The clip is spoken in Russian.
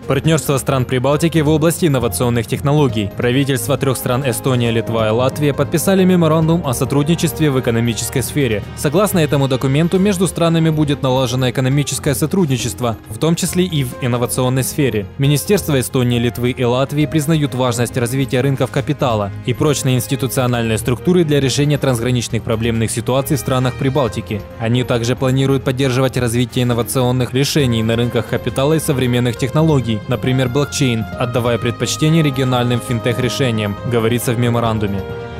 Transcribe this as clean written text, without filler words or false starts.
Партнерство стран Прибалтики в области инновационных технологий. Правительства 3 стран Эстония, Литва и Латвия подписали меморандум о сотрудничестве в экономической сфере. Согласно этому документу, между странами будет налажено экономическое сотрудничество, в том числе и в инновационной сфере. Министерства Эстонии, Литвы и Латвии признают важность развития рынков капитала и прочной институциональной структуры для решения трансграничных проблемных ситуаций в странах Прибалтики. Они также планируют поддерживать развитие инновационных решений на рынках капитала и современных технологий, например, блокчейн, отдавая предпочтение региональным финтех-решениям, говорится в меморандуме.